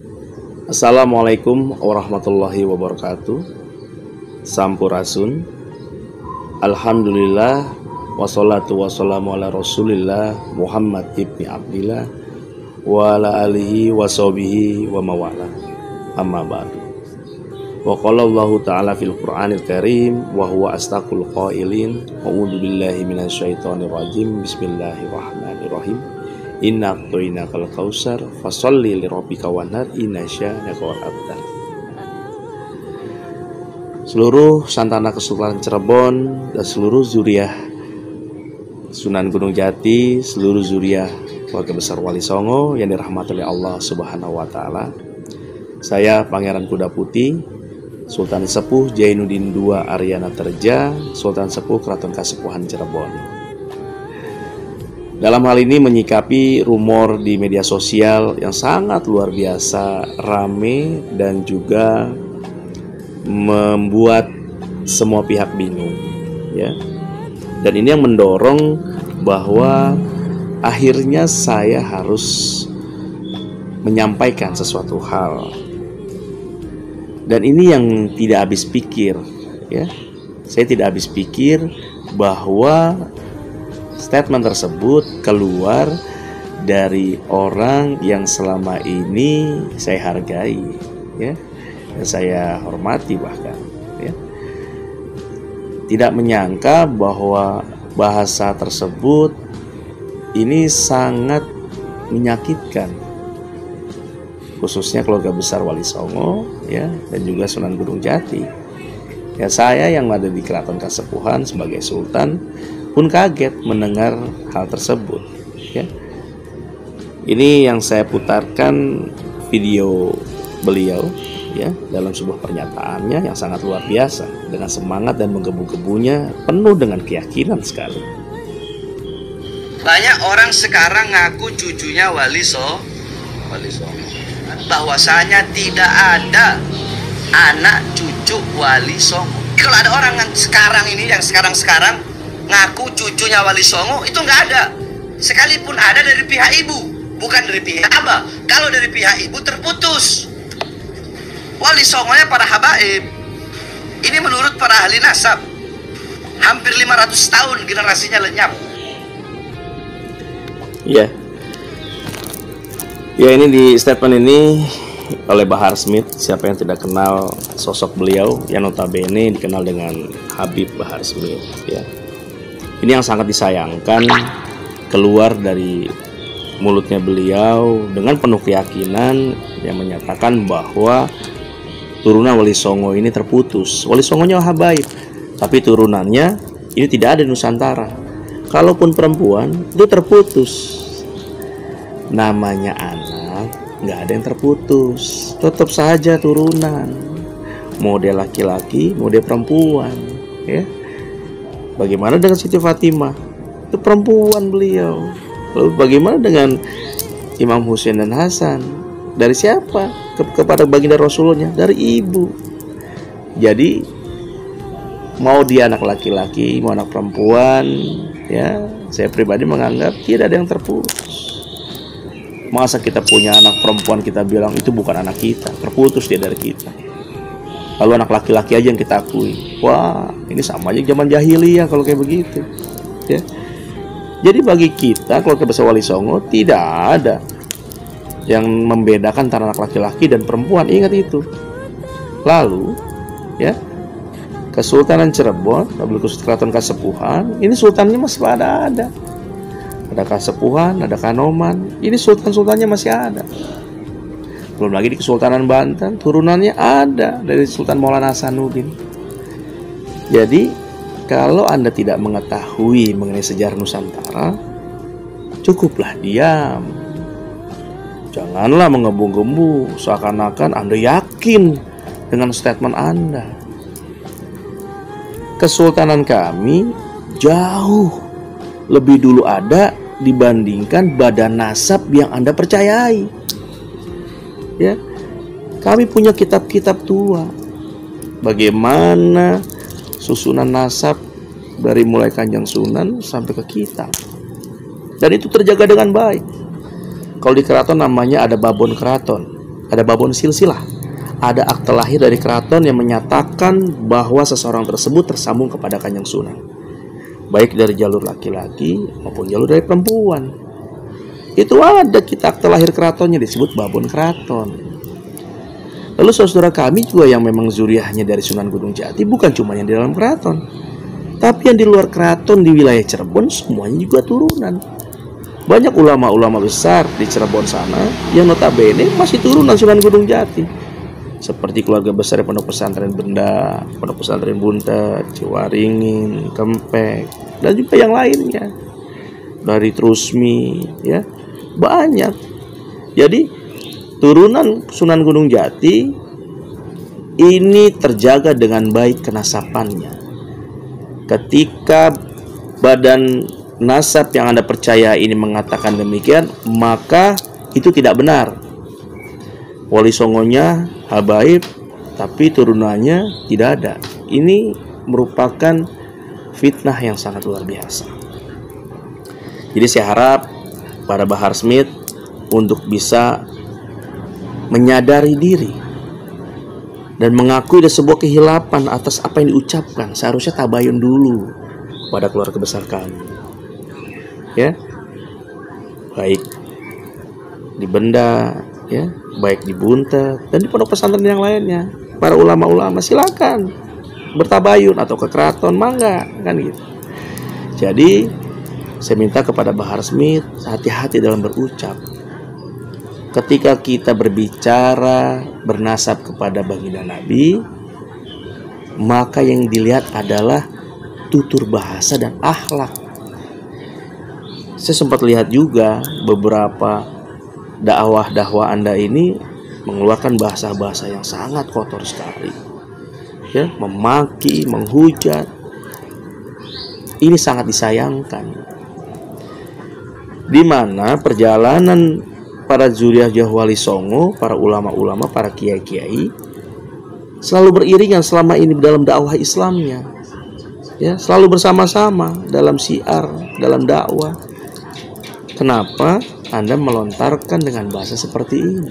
Assalamualaikum warahmatullahi wabarakatuh. Sampurasun. Alhamdulillah wassalatu wassalamu ala Rasulillah Muhammad ibni Abdillah wa ala alihi wa sahbihi wa mawala. Amma ba'du. Wa qala Allahu ta'ala fil Qur'anil Karim wa huwa astaqul qailin. A'udzu billahi minasyaitonir rajim. Bismillahirrahmanirrahim. Inna a'tainakal kautsar fasholli lirabbika wanhar inna syanaka wal abtar. Seluruh santana Kesultanan Cirebon dan seluruh zuriah Sunan Gunung Jati, seluruh zuriah keluarga besar Wali Songo yang dirahmati oleh Allah Subhanahu wa taala. Saya Pangeran Kuda Putih, Sultan Sepuh Jainuddin II Aryana Terja, Sultan Sepuh Keraton Kasepuhan Cirebon. Dalam hal ini menyikapi rumor di media sosial yang sangat luar biasa rame dan juga membuat semua pihak bingung, ya. Dan ini yang mendorong bahwa akhirnya saya harus menyampaikan sesuatu hal. Dan ini yang tidak habis pikir, ya. Saya tidak habis pikir bahwa statement tersebut keluar dari orang yang selama ini saya hargai, ya, dan saya hormati bahkan, ya. Tidak menyangka bahwa bahasa tersebut ini sangat menyakitkan, khususnya keluarga besar Wali Songo, ya, dan juga Sunan Gunung Jati. Ya, saya yang ada di Keraton Kasepuhan sebagai Sultan pun kaget mendengar hal tersebut, ya. Ini yang saya putarkan video beliau, ya, dalam sebuah pernyataannya yang sangat luar biasa dengan semangat dan menggebu-gebunya penuh dengan keyakinan sekali. Banyak orang sekarang ngaku cucunya Wali Songo, bahwasanya tidak ada anak cucu Wali Songo. Kalau ada orang sekarang ini yang sekarang ngaku cucunya Wali Songo, itu nggak ada. Sekalipun ada dari pihak ibu, bukan dari pihak abah. Kalau dari pihak ibu terputus. Wali Songonya para habaib. Ini menurut para ahli nasab. Hampir 500 tahun generasinya lenyap. Ya. Ya, ini di statement ini oleh Bahar Smith. Siapa yang tidak kenal sosok beliau yang notabene dikenal dengan Habib Bahar Smith, ya. Ini yang sangat disayangkan keluar dari mulutnya beliau dengan penuh keyakinan yang menyatakan bahwa turunan Wali Songo ini terputus. Wali Songonya habaib, tapi turunannya ini tidak ada di Nusantara. Kalaupun perempuan itu terputus. Namanya anak nggak ada yang terputus, tetap saja turunan. Mau dia laki-laki, mau dia perempuan, ya. Bagaimana dengan Siti Fatimah? Itu perempuan beliau. Lalu bagaimana dengan Imam Husain dan Hasan? Dari siapa? Kepada baginda Rasulnya? Dari ibu. Jadi mau dia anak laki-laki, mau anak perempuan, ya, saya pribadi menganggap tidak ada yang terputus. Masa kita punya anak perempuan kita bilang itu bukan anak kita, terputus dia dari kita. Lalu anak laki-laki aja yang kita akui. Wah, ini sama aja zaman jahiliyah kalau kayak begitu, ya. Jadi bagi kita keluarga besar Wali Songo tidak ada yang membedakan antara anak laki-laki dan perempuan. Ingat itu. Lalu, ya, Kesultanan Cirebon, Keraton Kasepuhan, ini sultannya masih ada. Ada Kasepuhan, ada Kanoman. Ini sultan-sultannya masih ada. Belum lagi di Kesultanan Banten, turunannya ada dari Sultan Maulana Hasanuddin. Jadi, kalau Anda tidak mengetahui mengenai sejarah Nusantara, cukuplah diam. Janganlah menggebu-gebu seakan-akan Anda yakin dengan statement Anda. Kesultanan kami jauh lebih dulu ada dibandingkan badan nasab yang Anda percayai. Ya, kami punya kitab-kitab tua. Bagaimana susunan nasab dari mulai Kanjeng Sunan sampai ke kita. Dan itu terjaga dengan baik. Kalau di keraton namanya ada babon keraton. ada babon silsilah, ada akte lahir dari keraton yang menyatakan bahwa seseorang tersebut tersambung kepada Kanjeng Sunan, baik dari jalur laki-laki maupun jalur dari perempuan. Itu ada kita akte lahir keratonnya, disebut babon keraton. Lalu saudara kami juga yang memang zuriahnya dari Sunan Gunung Jati, bukan cuma yang di dalam keraton, tapi yang di luar keraton di wilayah Cirebon semuanya juga turunan. Banyak ulama-ulama besar di Cirebon sana yang notabene masih turunan Sunan Gunung Jati, seperti keluarga besar Pondok Pesantren Benda, Pondok Pesantren Buntet, Ciwaringin, Kempek, dan juga yang lainnya, dari Trusmi, ya banyak. Jadi turunan Sunan Gunung Jati ini terjaga dengan baik kenasapannya. Ketika badan nasab yang Anda percaya ini mengatakan demikian, maka itu tidak benar. Wali Songonya habaib, tapi turunannya tidak ada. Ini merupakan fitnah yang sangat luar biasa. Jadi saya harap para Bahar Smith untuk bisa menyadari diri dan mengakui ada sebuah kehilapan atas apa yang diucapkan. Seharusnya tabayun dulu pada keluarga besar kami, ya, baik di Benda, ya, baik di Buntet dan di pondok pesantren yang lainnya. Para ulama-ulama silakan bertabayun atau ke keraton, mangga, kan gitu. Jadi saya minta kepada Bahar Smith hati-hati dalam berucap. Ketika kita berbicara bernasab kepada baginda Nabi, maka yang dilihat adalah tutur bahasa dan akhlak. Saya sempat lihat juga beberapa dakwah Anda ini mengeluarkan bahasa-bahasa yang sangat kotor sekali, ya, memaki, menghujat. Ini sangat disayangkan, di mana perjalanan para zuriat Wali Songo, para ulama-ulama, para kiai-kiai selalu beriringan selama ini dalam dakwah Islamnya, ya, selalu bersama-sama dalam syiar, dalam dakwah. Kenapa Anda melontarkan dengan bahasa seperti ini?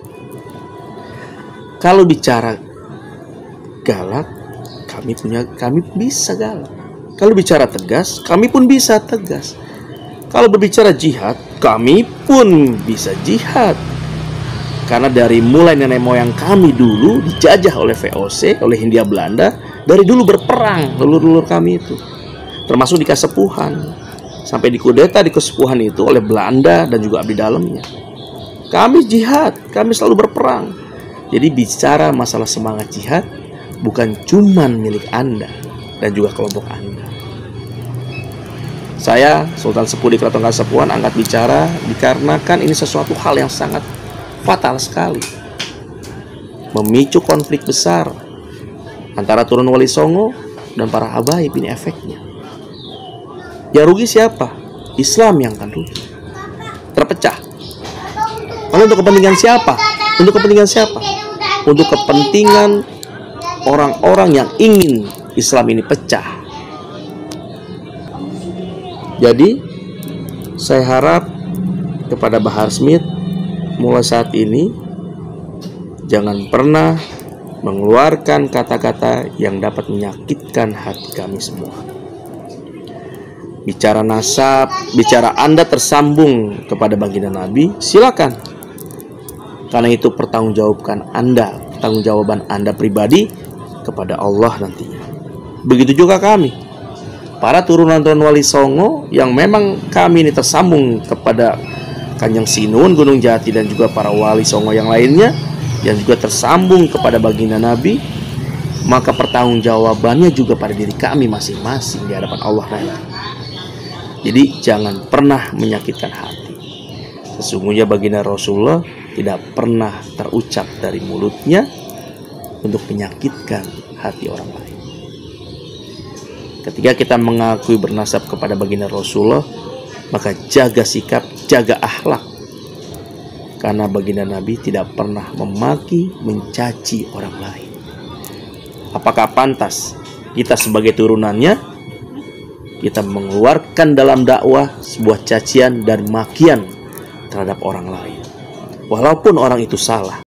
Kalau bicara galak, kami bisa galak. Kalau bicara tegas, kami pun bisa tegas. Kalau berbicara jihad, kami pun bisa jihad. Karena dari mulai nenek moyang kami dulu dijajah oleh VOC, oleh Hindia Belanda, dari dulu berperang leluhur kami itu, termasuk di Kasepuhan. Sampai dikudeta di Kesepuhan itu oleh Belanda dan juga abdi dalamnya. Kami jihad, kami selalu berperang. Jadi bicara masalah semangat jihad bukan cuman milik Anda dan juga kelompok Anda. Saya, Sultan Sepuh di Keraton Kasepuhan, angkat bicara dikarenakan ini sesuatu hal yang sangat fatal sekali, memicu konflik besar antara turun Wali Songo dan para habaib. Ini efeknya. Ya rugi siapa? Islam yang akan rugi, terpecah. Lalu untuk kepentingan siapa? Untuk kepentingan siapa? Untuk kepentingan orang-orang yang ingin Islam ini pecah. Jadi saya harap kepada Bahar Smith, mulai saat ini jangan pernah mengeluarkan kata-kata yang dapat menyakitkan hati kami semua. Bicara nasab, bicara Anda tersambung kepada baginda Nabi, silakan. Karena itu pertanggungjawaban Anda pribadi kepada Allah nantinya. Begitu juga kami, para turunan-turunan Wali Songo yang memang kami ini tersambung kepada Kanjeng Sinun Gunung Jati dan juga para Wali Songo yang lainnya yang juga tersambung kepada baginda Nabi, maka pertanggungjawabannya juga pada diri kami masing-masing di hadapan Allah nanti. Jadi jangan pernah menyakitkan hati. Sesungguhnya baginda Rasulullah tidak pernah terucap dari mulutnya untuk menyakitkan hati orang lain. Ketika kita mengakui bernasab kepada baginda Rasulullah, maka jaga sikap, jaga akhlak. Karena baginda Nabi tidak pernah memaki, mencaci orang lain. Apakah pantas kita sebagai turunannya kita mengeluarkan dalam dakwah sebuah cacian dan makian terhadap orang lain, walaupun orang itu salah?